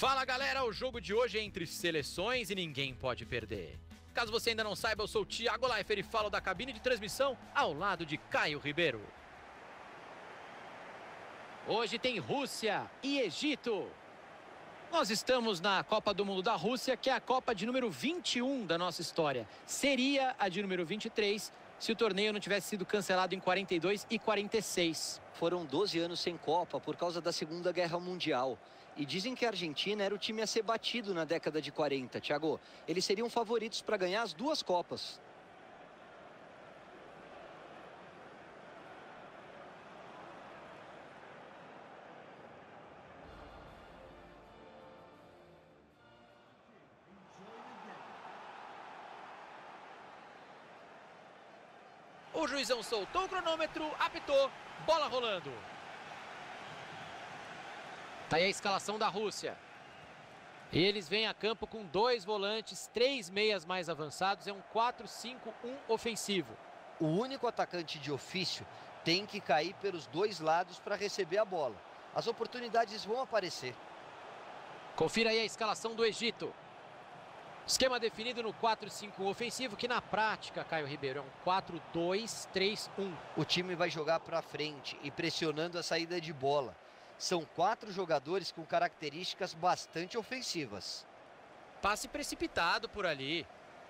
Fala galera, o jogo de hoje é entre seleções e ninguém pode perder. Caso você ainda não saiba, eu sou o Thiago Leifert e falo da cabine de transmissão ao lado de Caio Ribeiro. Hoje tem Rússia e Egito. Nós estamos na Copa do Mundo da Rússia, que é a Copa de número 21 da nossa história. Seria a de número 23 se o torneio não tivesse sido cancelado em 42 e 46. Foram 12 anos sem Copa por causa da Segunda Guerra Mundial. E dizem que a Argentina era o time a ser batido na década de 40, Thiago. Eles seriam favoritos para ganhar as duas Copas. O juizão soltou o cronômetro, apitou, bola rolando. Tá aí a escalação da Rússia. Eles vêm a campo com 2 volantes, 3 meias mais avançados, é um 4-5-1 ofensivo. O único atacante de ofício tem que cair pelos dois lados para receber a bola. As oportunidades vão aparecer. Confira aí a escalação do Egito. Esquema definido no 4-5-1 ofensivo, que na prática, Caio Ribeiro, é um 4-2-3-1. O time vai jogar para frente e pressionando a saída de bola. São 4 jogadores com características bastante ofensivas. Passe precipitado por ali.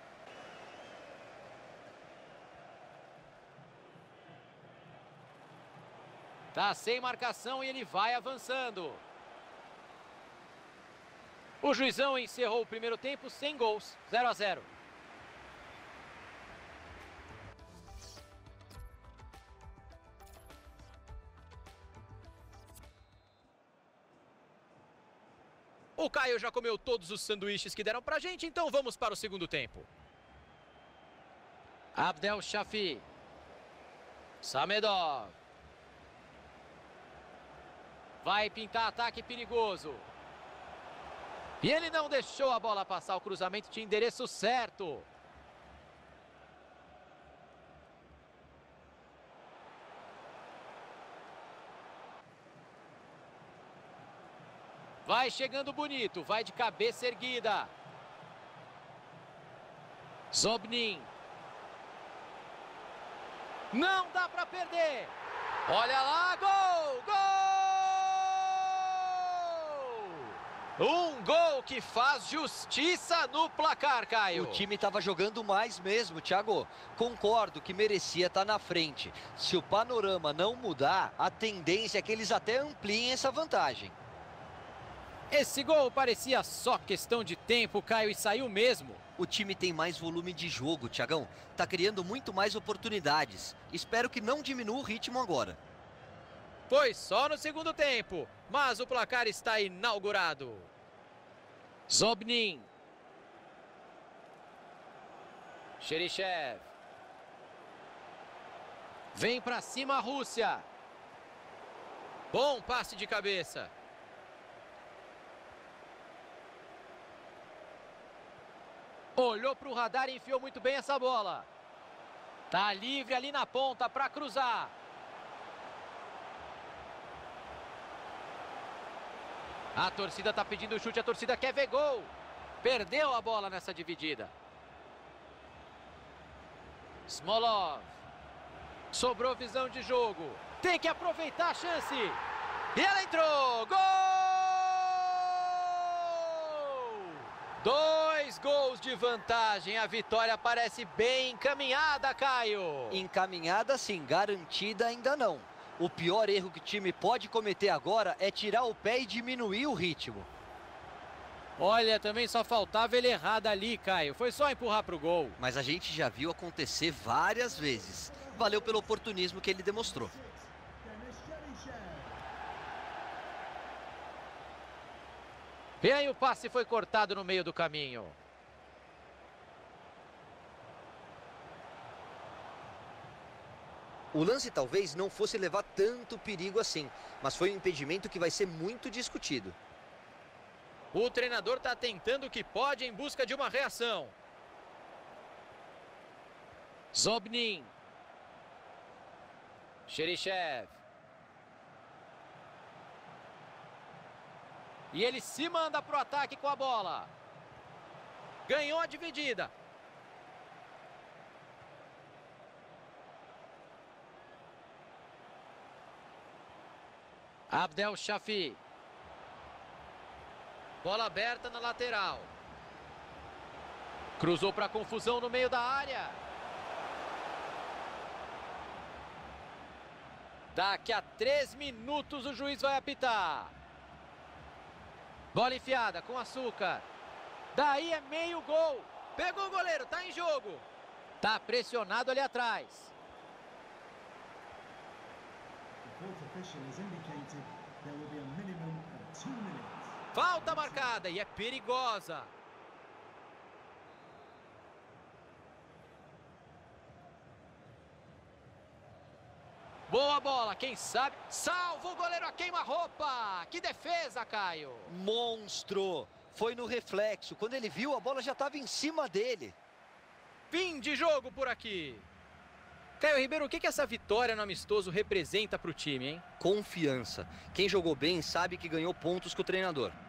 Tá sem marcação e ele vai avançando. O juizão encerrou o primeiro tempo sem gols, 0-0. O Caio já comeu todos os sanduíches que deram pra gente, então vamos para o segundo tempo. Abdel Shafi. Samedov. Vai pintar ataque perigoso. E ele não deixou a bola passar, o cruzamento tinha endereço certo. Vai chegando bonito, vai de cabeça erguida. Zobnin. Não dá para perder. Olha lá, gol! Gol! Um gol que faz justiça no placar, Caio. O time estava jogando mais mesmo, Thiago. Concordo que merecia estar na frente. Se o panorama não mudar, a tendência é que eles até ampliem essa vantagem. Esse gol parecia só questão de tempo, Caio, e saiu mesmo. O time tem mais volume de jogo, Thiagão. Tá criando muito mais oportunidades. Espero que não diminua o ritmo agora. Foi só no segundo tempo, mas o placar está inaugurado. Zobnin. Cherichev. Vem pra cima a Rússia. Bom passe de cabeça. Olhou para o radar e enfiou muito bem essa bola. Tá livre ali na ponta para cruzar. A torcida tá pedindo chute, a torcida quer ver gol. Perdeu a bola nessa dividida. Smolov. Sobrou visão de jogo. Tem que aproveitar a chance. E ela entrou. Gol! 2 gols de vantagem. A vitória parece bem encaminhada, Caio. Encaminhada sim, garantida ainda não. O pior erro que o time pode cometer agora é tirar o pé e diminuir o ritmo. Olha, também só faltava ele errar dali, Caio. Foi só empurrar pro gol. Mas a gente já viu acontecer várias vezes. Valeu pelo oportunismo que ele demonstrou. E aí o passe foi cortado no meio do caminho. O lance talvez não fosse levar tanto perigo assim, mas foi um impedimento que vai ser muito discutido. O treinador está tentando o que pode em busca de uma reação. Zobnin. Cherichev. E ele se manda para o ataque com a bola. Ganhou a dividida. Abdel Shafi. Bola aberta na lateral. Cruzou para confusão no meio da área. Daqui a 3 minutos o juiz vai apitar. Bola enfiada com açúcar. Daí é meio gol. Pegou o goleiro, tá em jogo. Tá pressionado ali atrás. Falta marcada e é perigosa. Boa bola, quem sabe? Salva o goleiro a queima-roupa. Que defesa, Caio. Monstro. Foi no reflexo. Quando ele viu, a bola já estava em cima dele. Fim de jogo por aqui. Caio Ribeiro, o que essa vitória no amistoso representa para o time, hein? Confiança. Quem jogou bem sabe que ganhou pontos com o treinador.